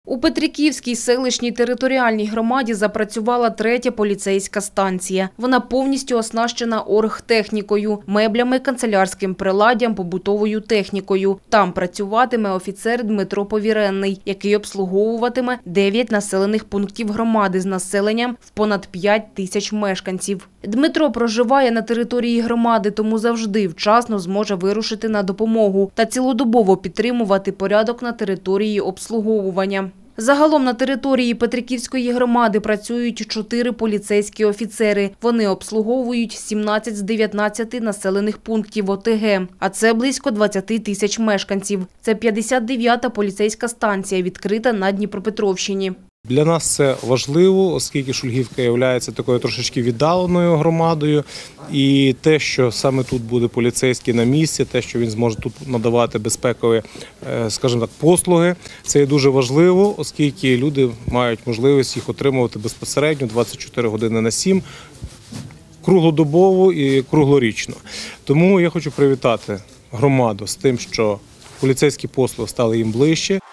У Петриківській селищній територіальній громаді запрацювала 3-я поліцейська станція. Вона повністю оснащена оргтехнікою, меблями, канцелярським приладдям, побутовою технікою. Там працюватиме офіцер Дмитро Повіренний, який обслуговуватиме 9 населених пунктів громади з населенням в понад 5 тисяч мешканців. Дмитро проживає на території громади, тому завжди вчасно зможе вирушити на допомогу та цілодобово підтримувати порядок на території обслуговування. Загалом на території Петриківської громади працюють 4 поліцейські офіцери. Вони обслуговують 17 з 19 населених пунктів ОТГ, а це близько 20 тисяч мешканців. Це 59-та поліцейська станція, відкрита на Дніпропетровщині. Для нас це важливо, оскільки Шульгівка є такою трошечки віддаленою громадою. І те, що саме тут буде поліцейський на місці, те, що він зможе тут надавати безпекові, скажімо так, послуги, це є дуже важливо, оскільки люди мають можливість їх отримувати безпосередньо 24 години на 7, круглодобово і круглорічно. Тому я хочу привітати громаду з тим, що поліцейські послуги стали їм ближче.